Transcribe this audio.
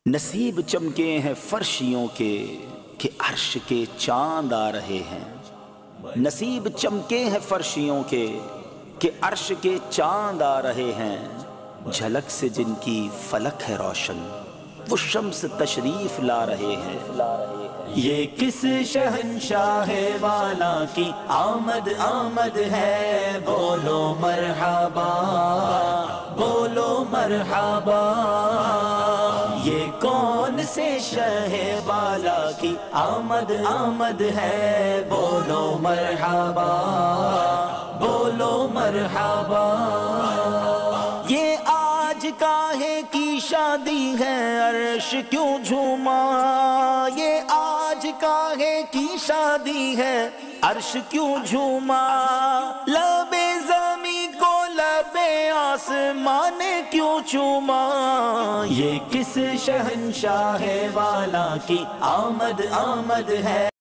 نصیب چمکے ہیں فرشیوں کے کہ عرش کے چاند آ رہے ہیں۔ نصیب چمکے ہیں فرشیوں کے کہ عرش کے چاند آ رہے ہیں۔ جھلک سے جن کی فلک ہے روشن وہ شمس تشریف لا رہے ہیں۔ یہ کس شہنشاہ والا کی آمد آمد ہے، بولو مرحبا بولو مرحبا۔ یہ کون سے شہ والا کی آمد آمد ہے، بولو مرحبا بولو مرحبا۔ یہ آج کاہے کی شادی ہے عرش کیوں جھوما، یہ آج کاہے کی شادی ہے عرش کیوں جھوما۔ لب زمیں کو لب آسمان نے کیوں چوما، یہ کس شہنشاہ والا کی آمد آمد ہے۔